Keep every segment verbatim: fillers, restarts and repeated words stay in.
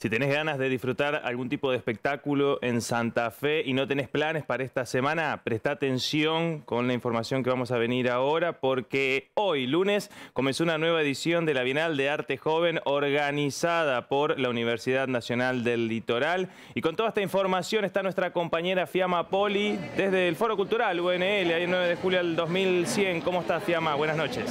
Si tenés ganas de disfrutar algún tipo de espectáculo en Santa Fe y no tenés planes para esta semana, presta atención con la información que vamos a venir ahora, porque hoy, lunes, comenzó una nueva edición de la Bienal de Arte Joven organizada por la Universidad Nacional del Litoral. Y con toda esta información está nuestra compañera Fiamma Poli desde el Foro Cultural U N L, ahí el nueve de julio del dos mil cien. ¿Cómo estás, Fiamma? Buenas noches.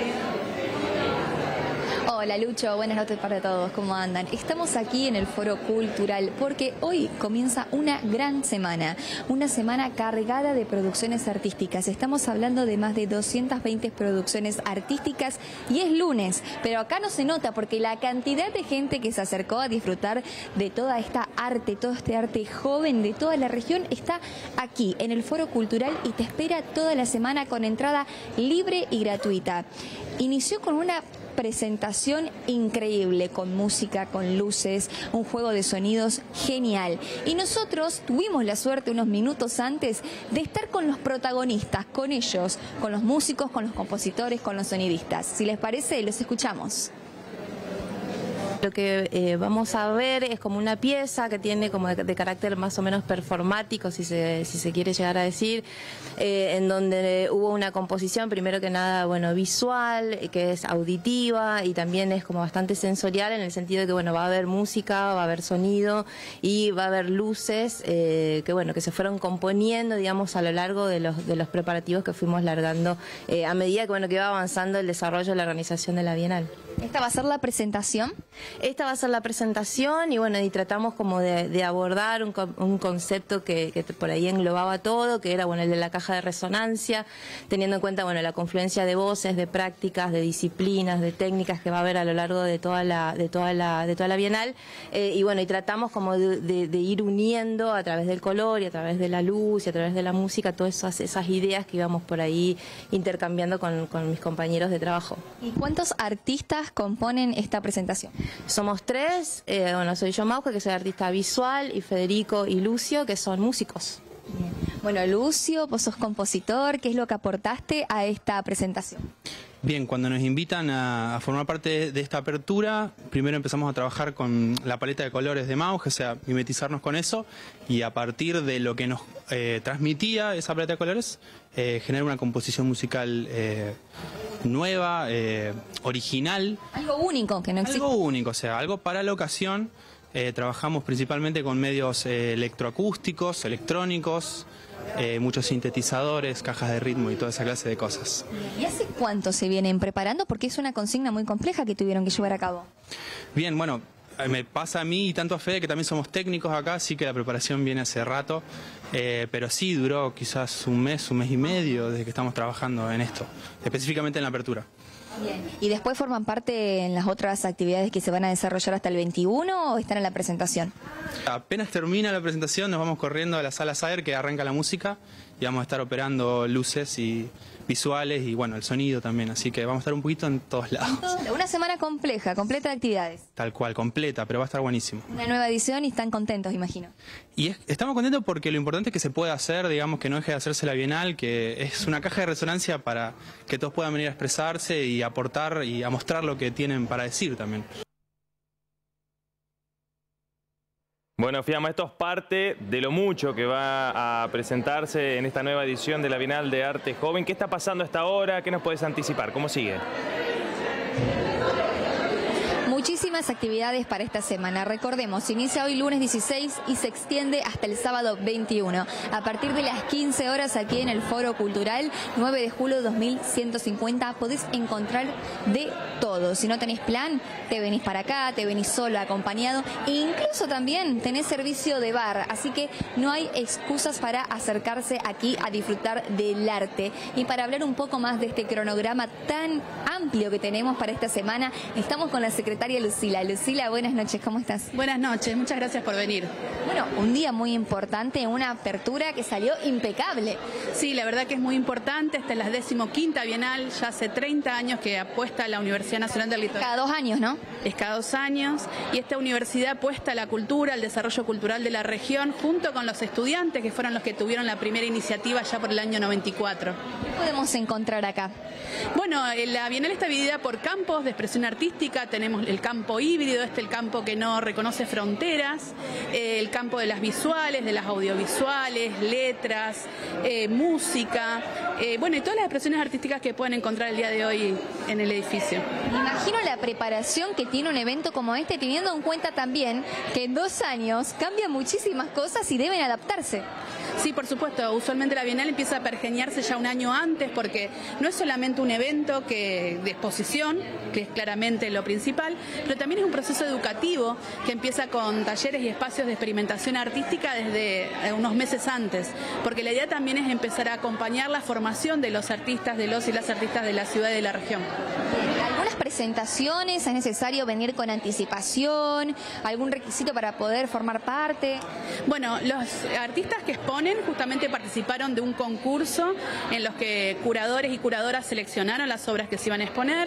Hola Lucho, buenas noches para todos, ¿cómo andan? Estamos aquí en el Foro Cultural porque hoy comienza una gran semana, una semana cargada de producciones artísticas. Estamos hablando de más de doscientas veinte producciones artísticas y es lunes, pero acá no se nota porque la cantidad de gente que se acercó a disfrutar de toda esta arte, todo este arte joven de toda la región está aquí en el Foro Cultural y te espera toda la semana con entrada libre y gratuita. Inició con una presentación increíble, con música, con luces, un juego de sonidos genial. Y nosotros tuvimos la suerte unos minutos antes de estar con los protagonistas, con ellos, con los músicos, con los compositores, con los sonidistas. Si les parece, los escuchamos. Lo que eh, vamos a ver es como una pieza que tiene como de, de carácter más o menos performático, si se, si se quiere llegar a decir, eh, en donde hubo una composición, primero que nada, bueno, visual, que es auditiva y también es como bastante sensorial en el sentido de que, bueno, va a haber música, va a haber sonido y va a haber luces eh, que, bueno, que se fueron componiendo, digamos, a lo largo de los, de los preparativos que fuimos largando eh, a medida que, bueno, que iba avanzando el desarrollo de la organización de la Bienal. ¿Esta va a ser la presentación? Esta va a ser la presentación y bueno, y tratamos como de, de abordar un, un concepto que, que por ahí englobaba todo, que era bueno el de la caja de resonancia, teniendo en cuenta bueno la confluencia de voces, de prácticas, de disciplinas, de técnicas que va a haber a lo largo de toda la, de toda la, de toda la Bienal, eh, y bueno, y tratamos como de, de, de ir uniendo a través del color y a través de la luz y a través de la música todas esas, esas ideas que íbamos por ahí intercambiando con, con mis compañeros de trabajo. ¿Y cuántos artistas componen esta presentación? Somos tres, eh, bueno, soy yo Mauge, que soy artista visual, y Federico y Lucio, que son músicos. Bien. Bueno, Lucio, vos sos compositor, ¿qué es lo que aportaste a esta presentación? Bien, cuando nos invitan a, a formar parte de esta apertura, primero empezamos a trabajar con la paleta de colores de Mauge, o sea, mimetizarnos con eso, y a partir de lo que nos eh, transmitía esa paleta de colores, eh, generar una composición musical eh, nueva, eh, original. Algo único, que no existe. Algo único, o sea, algo para la ocasión. Eh, trabajamos principalmente con medios eh, electroacústicos, electrónicos, eh, muchos sintetizadores, cajas de ritmo y toda esa clase de cosas. ¿Y hace cuánto se vienen preparando? Porque es una consigna muy compleja que tuvieron que llevar a cabo. Bien, bueno, me pasa a mí y tanto a Fede, que también somos técnicos acá, así que la preparación viene hace rato, eh, pero sí duró quizás un mes, un mes y medio desde que estamos trabajando en esto, específicamente en la apertura. Bien. ¿Y después forman parte en las otras actividades que se van a desarrollar hasta el veintiuno o están en la presentación? Apenas termina la presentación nos vamos corriendo a la sala Saer, que arranca la música, y vamos a estar operando luces y visuales y bueno, el sonido también, así que vamos a estar un poquito en todos lados. Una semana compleja, completa de actividades. Tal cual, completa, pero va a estar buenísimo. Una nueva edición y están contentos, imagino. Y es, estamos contentos porque lo importante es que se pueda hacer, digamos, que no deje de hacerse la Bienal, que es una caja de resonancia para que todos puedan venir a expresarse y aportar y a mostrar lo que tienen para decir también. Bueno, Fiamma, esto es parte de lo mucho que va a presentarse en esta nueva edición de la Bienal de Arte Joven. ¿Qué está pasando a esta hora? ¿Qué nos puedes anticipar? ¿Cómo sigue? Muchísimas actividades para esta semana. Recordemos, se inicia hoy lunes dieciséis y se extiende hasta el sábado veintiuno. A partir de las quince horas aquí en el Foro Cultural, nueve de julio dos mil ciento cincuenta, podés encontrar de todo. Si no tenés plan, te venís para acá, te venís solo, acompañado, e incluso también tenés servicio de bar. Así que no hay excusas para acercarse aquí a disfrutar del arte. Y para hablar un poco más de este cronograma tan amplio que tenemos para esta semana, estamos con la secretaria Lucila. Lucila, buenas noches, ¿cómo estás? Buenas noches, muchas gracias por venir. Bueno, un día muy importante, una apertura que salió impecable. Sí, la verdad que es muy importante, esta es la decimoquinta Bienal, ya hace treinta años que apuesta a la Universidad Nacional del Litoral. Cada dos años, ¿no? Es cada dos años, y esta universidad apuesta a la cultura, al desarrollo cultural de la región, junto con los estudiantes que fueron los que tuvieron la primera iniciativa ya por el año noventa y cuatro. ¿Qué podemos encontrar acá? Bueno, la Bienal Bienal está dividida por campos de expresión artística. Tenemos el campo híbrido, este el campo que no reconoce fronteras, eh, el campo de las visuales, de las audiovisuales, letras, eh, música, eh, bueno, y todas las expresiones artísticas que pueden encontrar el día de hoy en el edificio. Me imagino la preparación que tiene un evento como este, teniendo en cuenta también que en dos años cambian muchísimas cosas y deben adaptarse. Sí, por supuesto. Usualmente la Bienal empieza a pergeñarse ya un año antes porque no es solamente un evento que, de exposición, que es claramente lo principal, pero también es un proceso educativo que empieza con talleres y espacios de experimentación artística desde unos meses antes, porque la idea también es empezar a acompañar la formación de los artistas, de los y las artistas de la ciudad y de la región. ¿Algunas presentaciones es necesario venir con anticipación? ¿Algún requisito para poder formar parte? Bueno, los artistas que exponen justamente participaron de un concurso en los que curadores y curadoras seleccionaron las obras que se iban a exponer,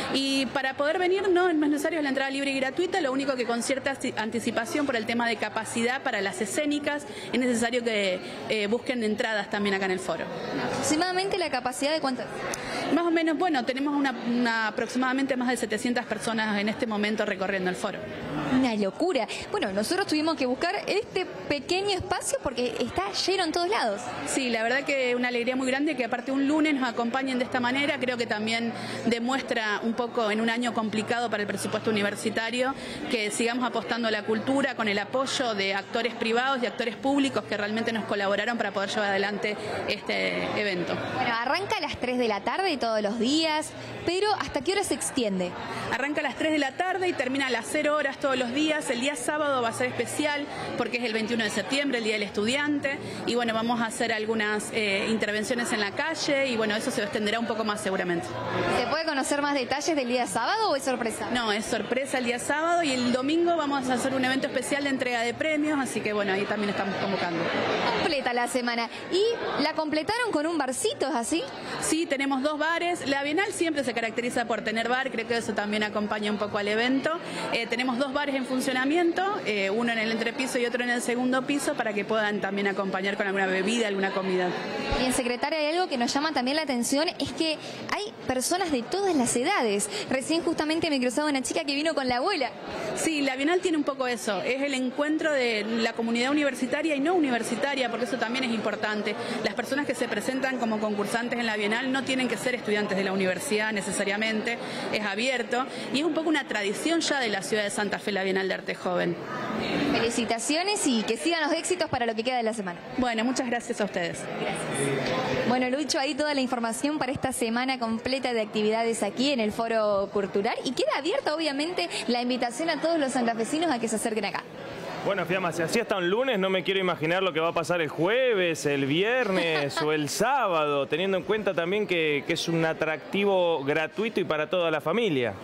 y para poder venir no es necesario la entrada libre y gratuita, lo único que con cierta anticipación por el tema de capacidad para las escénicas es necesario que eh, busquen entradas también acá en el foro. ¿Aproximadamente la capacidad de cuántas? Más o menos, bueno, tenemos una, una aproximadamente más de setecientas personas en este momento recorriendo el foro. Una locura. Bueno, nosotros tuvimos que buscar este pequeño espacio porque está lleno en todos lados. Sí, la verdad que una alegría muy grande que aparte un lunes nos acompañen de esta manera. Creo que también demuestra un poco en un año complicado para el presupuesto universitario que sigamos apostando a la cultura con el apoyo de actores privados y actores públicos que realmente nos colaboraron para poder llevar adelante este evento. Bueno, arranca a las tres de la tarde todos los días, pero ¿hasta qué hora se extiende? Arranca a las tres de la tarde y termina a las cero horas todos los días. El día sábado va a ser especial porque es el veintiuno de septiembre, el Día del Estudiante, y bueno, vamos a hacer algunas eh, intervenciones en la calle y bueno, eso se extenderá un poco más seguramente. ¿Se puede conocer más detalles del día sábado o es sorpresa? No, es sorpresa el día sábado, y el domingo vamos a hacer un evento especial de entrega de premios, así que bueno, ahí también estamos convocando. Completa la semana. ¿Y la completaron con un barcito, es así? Sí, tenemos dos bares. La Bienal siempre se caracteriza por tener bar, creo que eso también acompaña un poco al evento. Eh, tenemos dos bares en funcionamiento, eh, uno en el entrepiso y otro en el segundo piso, para que puedan también acompañar con alguna bebida, alguna comida. Bien, secretaria, hay algo que nos llama también la atención, es que hay personas de todas las edades. Recién justamente me cruzaba una chica que vino con la abuela. Sí, la Bienal tiene un poco eso, es el encuentro de la comunidad universitaria y no universitaria, porque eso también es importante. Las personas que se presentan como concursantes en la Bienal no tienen que ser estudiantes de la universidad necesariamente, es abierto y es un poco una tradición ya de la ciudad de Santa Fe, la Bienal de Arte Joven. Felicitaciones y que sigan los éxitos para lo que queda de la semana. Bueno, muchas gracias a ustedes. Gracias. Bueno, Lucho, ahí toda la información para esta semana completa de actividades aquí en el Foro Cultural, y queda abierta obviamente la invitación a todos los santafesinos a que se acerquen acá. Bueno, Fiamma, si así hasta un lunes, no me quiero imaginar lo que va a pasar el jueves, el viernes o el sábado, teniendo en cuenta también que, que es un atractivo gratuito y para toda la familia.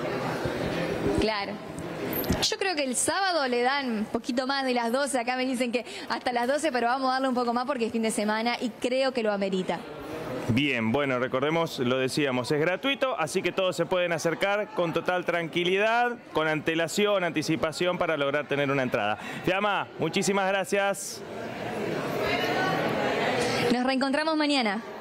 Claro. Yo creo que el sábado le dan un poquito más de las doce, acá me dicen que hasta las doce, pero vamos a darle un poco más porque es fin de semana y creo que lo amerita. Bien, bueno, recordemos, lo decíamos, es gratuito, así que todos se pueden acercar con total tranquilidad, con antelación, anticipación para lograr tener una entrada. Fiamma, muchísimas gracias. Nos reencontramos mañana.